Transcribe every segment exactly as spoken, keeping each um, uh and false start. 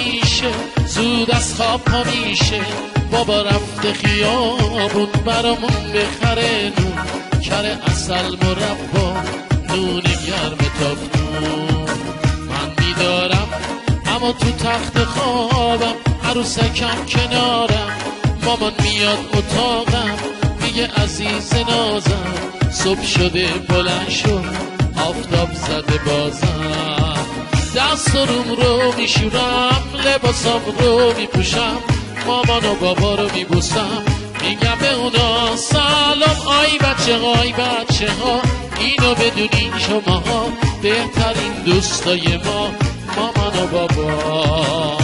میشه، زود از خواب پا میشه. بابا رفته خیابون برامون بخره نون، کره اصل مربا نون گرم تافتون. من میدارم اما تو تخت خوابم، عروسکم کنارم، مامان میاد اتاقم میگه عزیز نازم، صبح شده بلند شد آفتاب زده بازم. دست و روم رو میشورم، لباسام رو میپوشم، مامان و بابا رو میبوسم، میگم به اونا سلام آی بچه های بچه ها، اینو بدونین شماها بهترین دوستای ما مامان و بابا.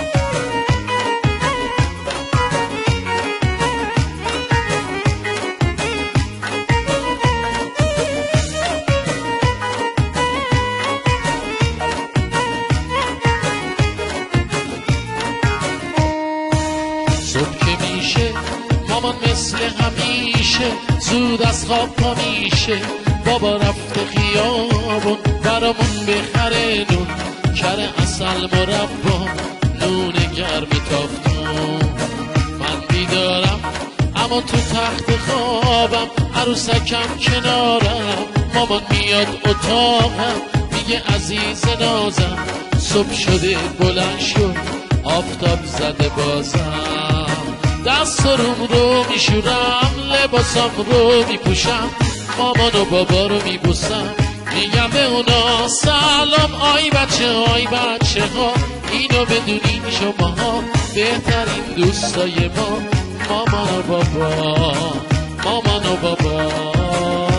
صبح که میشه مامان مثل همیشه زود از خواب پا میشه، بابا رفته خیابون برامون بخره نون، کره اصل مربا نون گرم تافتون. من بیدارم اما تو تخت خوابم، عروسکم کنارم، مامان میاد اتاقم میگه عزیز نازم، صبح شده بلند شد آفتاب زده بازم. دست و روم رو میشورم، لباسام رو میپوشم، مامان و بابا رو میبوسم، میگم به اونا سلام آی بچه های بچه ها، اینو بدونین شماها بهترین دوستای ما مامان و بابا مامان و بابا.